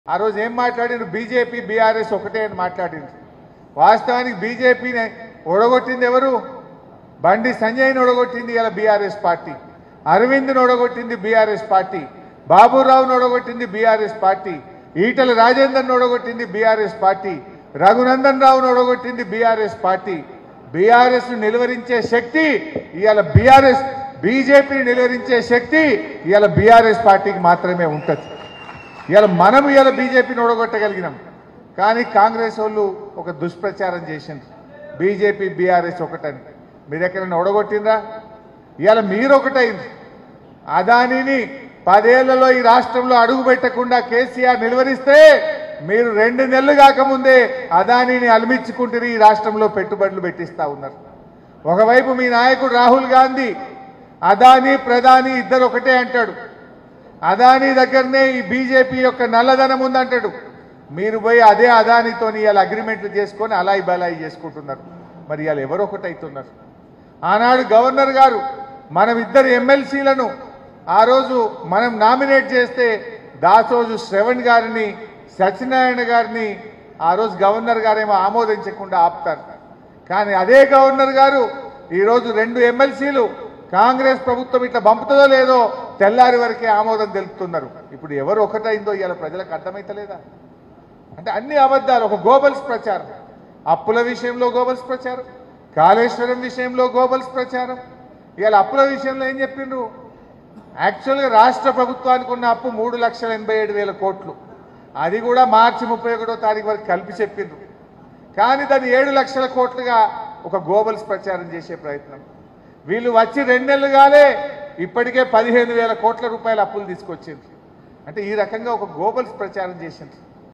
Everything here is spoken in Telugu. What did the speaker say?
ఆ రోజు ఏం మాట్లాడిన బీజేపీ బీఆర్ఎస్ ఒకటే అని మాట్లాడింది. వాస్తవానికి బీజేపీని ఓడగొట్టింది ఎవరు? బండి సంజయ్ని ఓడగొట్టింది ఇలా బీఆర్ఎస్ పార్టీ. అరవింద్ని ఓడగొట్టింది బీఆర్ఎస్ పార్టీ. బాబురావుని ఓడగొట్టింది బీఆర్ఎస్ పార్టీ. ఈటల రాజేందర్ని ఓడగొట్టింది బీఆర్ఎస్ పార్టీ. రఘునందన్ రావుని ఓడగొట్టింది బీఆర్ఎస్ పార్టీ. బీఆర్ఎస్ ను నిలువరించే శక్తి ఇవాళ బీజేపీని నిలువరించే శక్తి ఇవాళ బీఆర్ఎస్ పార్టీకి మాత్రమే ఉంటుంది. ఇవాళ మనం ఇవాళ బీజేపీని ఓడగొట్టగలిగినాం. కానీ కాంగ్రెస్ వాళ్ళు ఒక దుష్ప్రచారం చేసింది, బీజేపీ బీఆర్ఎస్ ఒకటని. మీరు ఎక్కడైనా ఓడగొట్టిందా? ఇవాళ మీరు ఒకటైంది. అదానిని 10 ఏళ్లలో ఈ రాష్ట్రంలో అడుగు పెట్టకుండా కేసీఆర్ నిలువరిస్తే మీరు 2 నెలలు కాకముందే అదానిని అలిమించుకుంటుని ఈ రాష్ట్రంలో పెట్టుబడులు పెట్టిస్తా ఉన్నారు. ఒకవైపు మీ నాయకుడు రాహుల్ గాంధీ అదాని ప్రధాని ఇద్దరు ఒకటే అంటాడు. అదాని దగ్గరనే ఈ బీజేపీ యొక్క నల్లధనం ఉందంటాడు. మీరు పోయి అదే అదానితో ఇవాళ అగ్రిమెంట్లు చేసుకొని అలాయి బలాయి చేసుకుంటున్నారు. మరి ఇవాళ ఎవరు ఒకటైతున్నారు? ఆనాడు గవర్నర్ గారు మనం 2 ఎమ్మెల్సీలను ఆ రోజు మనం నామినేట్ చేస్తే దాసోజు శ్రవణ్ గారిని, సత్యనారాయణ గారిని ఆ రోజు గవర్నర్ గారేమో ఆమోదించకుండా ఆపుతారు. కానీ అదే గవర్నర్ గారు ఈరోజు 2 ఎమ్మెల్సీలు కాంగ్రెస్ ప్రభుత్వం ఇట్లా పంపుతుందో లేదో తెల్లారి వరకే ఆమోదం తెలుపుతున్నారు. ఇప్పుడు ఎవరు ఒకటైందో ఇవాళ ప్రజలకు అర్థమైతలేదా? అంటే అన్ని అబద్ధాలు, ఒక గోబల్స్ ప్రచారం. అప్పుల విషయంలో గోబల్స్ ప్రచారం, కాళేశ్వరం విషయంలో గోబల్స్ ప్రచారం. ఇవాళ అప్పుల విషయంలో ఏం చెప్పిండ్రు? యాక్చువల్గా రాష్ట్ర ప్రభుత్వానికి ఉన్న అప్పు 3,87,000 కోట్లు. అది కూడా మార్చి 31వ తారీఖు వరకు కలిపి చెప్పిండ్రు. కానీ దాన్ని 7 లక్షల కోట్లుగా ఒక గోబల్స్ ప్రచారం చేసే ప్రయత్నం. వీళ్ళు వచ్చి 2 నెలలు కాలే ఇప్పటికే 15,000 కోట్ల రూపాయల అప్పులు తీసుకొచ్చిండ్రు. అంటే ఈ రకంగా ఒక గోబల్స్ ప్రచారం చేసిండ్రు.